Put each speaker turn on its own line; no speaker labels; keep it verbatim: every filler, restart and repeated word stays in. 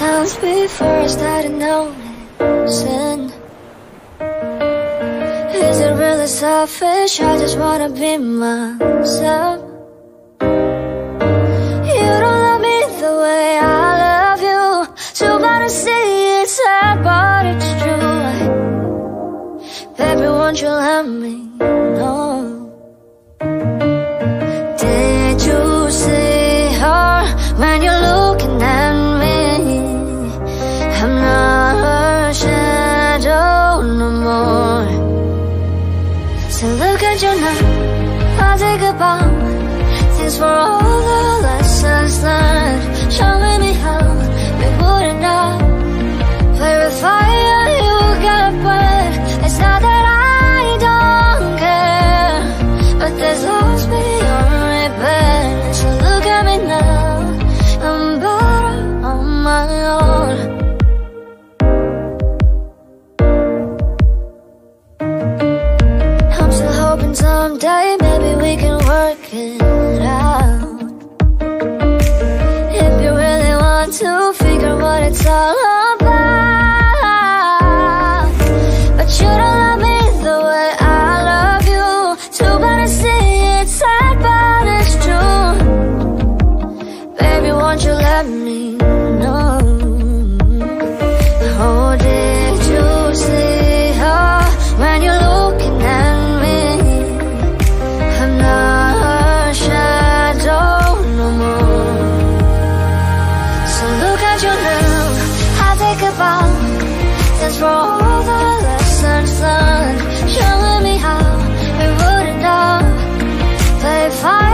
times before I started noticing. Is it really selfish? I just wanna be myself. You don't love me the way I love you, so gotta say it's sad, but it's true. Baby, won't you let me know? Did you see her when you're looking at me? I'm not her shadow no more. So look at you now, I'll take a bow. Thanks for all the lessons learned, showing me how we wouldn't know. Verify you got a breath. It's not that I don't care, but there's lost beyond repair. So look at me now, I'm better on my own. I'm still hoping someday maybe we can work it out. If you really want to figure what it's all about. But you don't love me the way I love you, so gonna say it's sad, but it's true. Baby, won't you let me know? Oh, did you see her when you're looking at me? I'm not her shadow no more. So look at you now, I'll take a bow. Thanks for all the lessons learned, showing me how we wouldn't know. But if I